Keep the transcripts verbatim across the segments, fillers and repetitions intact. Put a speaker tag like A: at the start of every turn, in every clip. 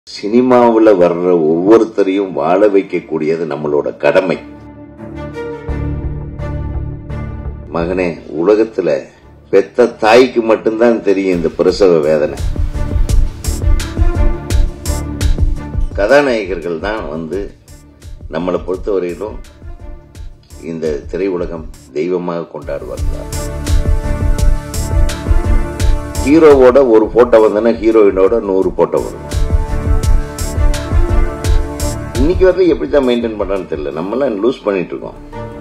A: சினிமாவில் வர்ற ஒவ்வொருத்தரையும் வாழ வைக்கக்கூடியது நம்மளோட கடமை. மகனே, உலகத்துல பெத்த தாய்க்கு மட்டும்தான் தெரியும் இந்த பிரசவ வேதனை. கதாநாயகர்கள் தான் வந்து நம்மளை பொறுத்தவரையிலும் இந்த திரையுலகம் தெய்வமாக கொண்டாடுவார்கள். ஹீரோவோட ஒரு போட்டோ வந்தனா ஹீரோயினோட நூறு போட்டோ வரும். இன்னைக்கு வரைக்கும் எப்படிதான் மெயின்டைன் பண்றான்னு தெரியல. நம்மளாம் லூஸ் பண்ணிட்டு இருக்கோம்.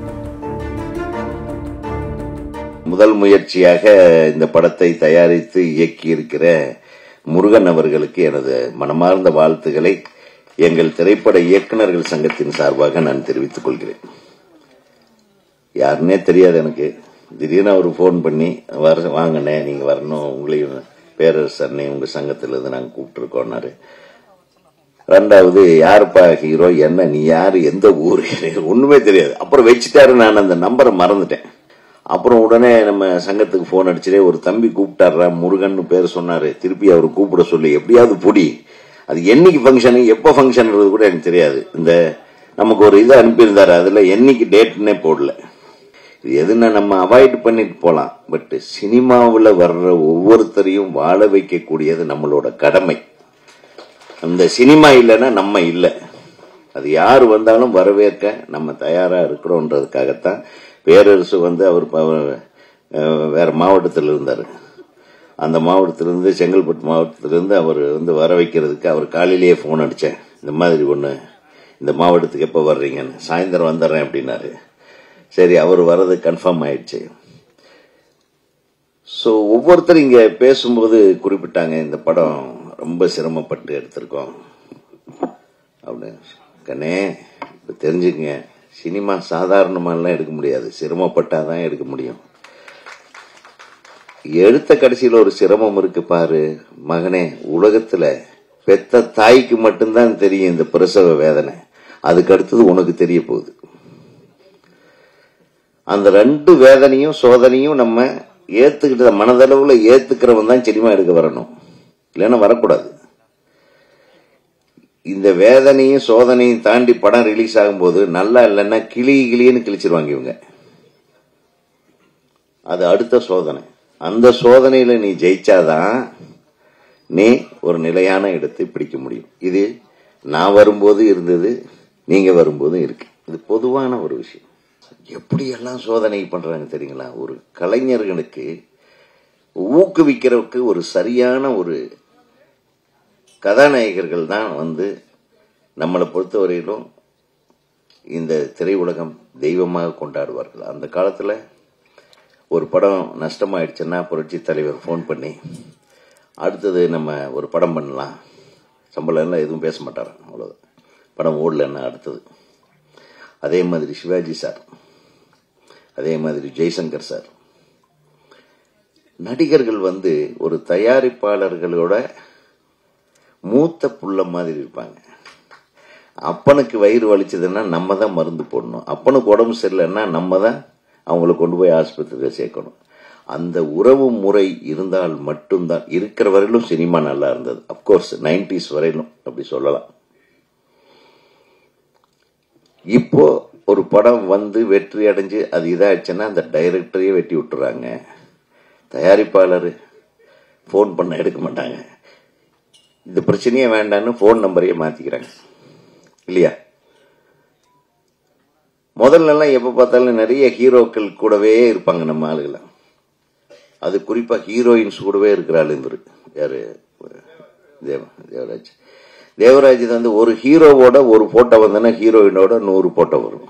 A: முதல் முயற்சியாக இந்த படத்தை தயாரித்து இயக்கி இருக்கிற முருகன் அவர்களுக்கு எனது மனமார்ந்த வாழ்த்துக்களை எங்கள் திரைப்பட இயக்குநர்கள் சங்கத்தின் சார்பாக நான் தெரிவித்துக் கொள்கிறேன். யாருன்னே தெரியாது எனக்கு. திடீர்னு அவர் போன் பண்ணி வர வாங்கண்ணே, நீங்க வரணும், உங்களையும் பேரரசர்னே உங்க சங்கத்துல இருந்து நாங்க கூப்பிட்டு இருக்கோம்னாரு. ரெண்டாவது, யாருப்பா ஹீரோ, என்ன, நீ யாரு, எந்த ஊரு, ஒண்ணுமே தெரியாது. அப்புறம் வச்சுட்டாரு. நான் அந்த நம்பரை மறந்துட்டேன். அப்புறம் உடனே நம்ம சங்கத்துக்கு போன் அடிச்சுட்டே ஒரு தம்பி கூப்பிட்டாரா, முருகன் பேர் சொன்னாரு. திருப்பி அவர் கூப்பிட சொல்லி எப்படியாவது பொடி, அது என்னைக்கு பங்கன், எப்ப பங்கன் கூட எனக்கு தெரியாது. இந்த நமக்கு ஒரு இதை அனுப்பியிருந்தாரு, அதுல என்னைக்கு டேட்னே போடல. இது எதுனா நம்ம அவாய்ட் பண்ணிட்டு போலாம். பட் சினிமாவில் வர்ற ஒவ்வொருத்தரையும் வாழ வைக்கக்கூடியது நம்மளோட கடமை. அந்த சினிமா இல்லைன்னா நம்ம இல்லை. அது யாரு வந்தாலும் வரவேற்க நம்ம தயாரா இருக்கிறோன்றதுக்காகத்தான் பேரரசு வந்து அவர் வேற மாவட்டத்தில் இருந்தாரு. அந்த மாவட்டத்திலிருந்து, செங்கல்பட்டு மாவட்டத்திலிருந்து அவர் வந்து வர வைக்கிறதுக்கு அவர் காலையிலேயே போன் அடிச்சேன். இந்த மாதிரி ஒண்ணு, இந்த மாவட்டத்துக்கு எப்ப வர்றீங்கன்னு. சாயந்தரம் வந்துடுறேன் அப்படின்னாரு. சரி, அவர் வர்றது கன்ஃபார்ம் ஆயிடுச்சு. சோ ஒவ்வொருத்தரும் இங்க பேசும்போது குறிப்பிட்டாங்க, இந்த படம் ரொம்ப சிரமப்பட்டு எடுத்திருக்கோம் அப்படின்னு. கண்ணே, இப்ப தெரிஞ்சுக்கங்க, சினிமா சாதாரணமாலாம் எடுக்க முடியாது, சிரமப்பட்டாதான் எடுக்க முடியும். எடுத்த கடைசியில் ஒரு சிரமம் இருக்கு பாரு மகனே. உலகத்துல பெத்த தாய்க்கு மட்டும்தான் தெரியும் இந்த பிரசவ வேதனை. அதுக்கு அடுத்தது உனக்கு தெரிய போகுது. அந்த ரெண்டு வேதனையும் சோதனையும் நம்ம ஏத்துக்கிட்ட மனதளவுல ஏத்துக்கிறவன் தான் சினிமா எடுக்க வரணும், இல்லைன்னா வரக்கூடாது. இந்த வேதனையும் சோதனையும் தாண்டி படம் ரிலீஸ் ஆகும்போது நல்லா இல்லைன்னா கிளி கிளின்னு கிழிச்சிருவாங்க இவங்க. அது அடுத்த சோதனை. அந்த சோதனையில நீ ஜெயிச்சாதான் நீ ஒரு நிலையான இடத்தை பிடிக்க முடியும். இது நான் வரும்போது இருந்தது, நீங்க வரும்போதும் இருக்கு. இது பொதுவான ஒரு விஷயம். எப்படி எல்லாம் சோதனை பண்றாங்க தெரியுங்களா? ஒரு கலைஞர்களுக்கு ஊக்குவிக்கிறதுக்கு ஒரு சரியான ஒரு கதாநாயகர்கள் தான் வந்து நம்மளை பொறுத்தவரையிலும் இந்த திரையுலகம் தெய்வமாக கொண்டாடுவார்கள். அந்த காலத்துல ஒரு படம் நஷ்டமாயிடுச்சுன்னா புரட்சி தலைவர் போன் பண்ணி, அடுத்தது நம்ம ஒரு படம் பண்ணலாம், சம்பளம் எல்லாம் எதுவும் பேச மாட்டாரு, அவ்வளவு. படம் ஓடலன்னா அடுத்தது. அதே மாதிரி சிவாஜி சார், அதே மாதிரி ஜெய்சங்கர் சார். நடிகர்கள் வந்து ஒரு தயாரிப்பாளர்களோட மூத்த புள்ள மாதிரி இருப்பாங்க. அப்பனுக்கு வயிறு வலிச்சதுன்னா நம்ம தான் மருந்து போடணும், அப்பனுக்கு உடம்பு சரியில்லைன்னா நம்ம தான் அவங்களை கொண்டு போய் ஆஸ்பத்திரியில் சேர்க்கணும். அந்த உறவு முறை இருந்தால் மட்டும்தான் இருக்கிற வரையிலும் சினிமா நல்லா இருந்தது. அப்கோர்ஸ் நைன்டிஸ் வரையிலும் அப்படி சொல்லலாம். இப்போ ஒரு படம் வந்து வெற்றி அடைஞ்சு அது இதாச்சுன்னா அந்த டைரக்டரையே வெட்டி விட்டுறாங்க. தயாரிப்பாளர் போன் பண்ண எடுக்க மாட்டாங்க. இந்த பிரச்சனையே வேண்டான்னு போன் நம்பரையே மாத்திக்கிறாங்க, இல்லையா? முதல்ல எல்லாம் எப்ப பார்த்தாலும் நிறைய ஹீரோக்கள் கூடவே இருப்பாங்க நம்ம ஆளுகளை. அது குறிப்பா ஹீரோயின்ஸ் கூடவே இருக்கிறாள் இவரு யாரு, தேவ தேவராஜ் தேவராஜ் வந்து ஒரு ஹீரோவோட ஒரு போட்டோ வந்தனா ஹீரோயினோட நூறு போட்டோ வரும்.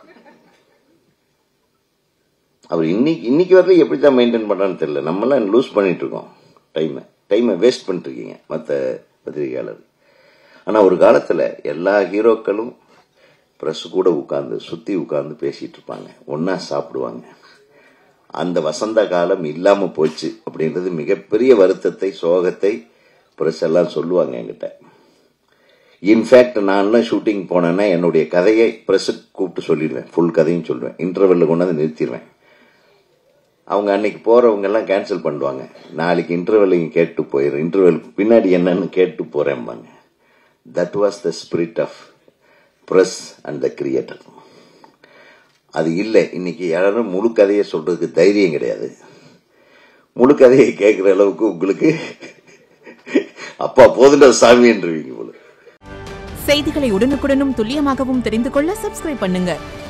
A: அவர் இன்னைக்கு இன்னைக்கு வரைக்கும் எப்படிதான் மெயின்டைன் பண்றான்னு தெரியல. நம்மளாம் லூஸ் பண்ணிட்டு இருக்கோம். டைமை டைமை வேஸ்ட் பண்ணிட்டு இருக்கீங்க மற்ற பத்திரிகையாளர். ஆனா ஒரு காலத்துல எல்லா ஹீரோக்களும் பிரஸ் கூட உட்கார்ந்து சுத்தி உட்கார்ந்து பேசிட்டு இருப்பாங்க, ஒன்னா சாப்பிடுவாங்க. அந்த வசந்த காலம் இல்லாம போச்சு அப்படின்றது மிகப்பெரிய வருத்தத்தை, சோகத்தை பிரஸ் எல்லாம் சொல்லுவாங்க என்கிட்ட. இன்ஃபேக்ட் நான் ஷூட்டிங் போனேன்னா என்னுடைய கதையை பிரஸுக்கு கூப்பிட்டு சொல்லிடுவேன், ஃபுல் கதையும் சொல்லுவேன். இன்டர்வெல்ல கொண்டாந்து நிறுத்திடுவேன். அவங்க அன்னைக்கு போறவங்க எல்லாம் கேன்சல் பண்ணுவாங்க. நாளைக்கு இன்டர்வெல் கேட்டு போயிடும், இன்டர்வெல் பின்னாடி என்னன்னு கேட்டு போறேன்பாங்க. That was the spirit of press and the creator. அது இல்லை. இன்னைக்கு யாரும் முழு கதையை சொல்றதுக்கு தைரியம் கிடையாது. முழு கதையை கேட்கிற அளவுக்கு உங்களுக்கு அப்பா போதுன்ற சாமி என்றுவீங்க போல.
B: செய்திகளை உடனுக்குடனும் துல்லியமாகவும் தெரிந்து கொள்ள சப்ஸ்கிரைப் பண்ணுங்க.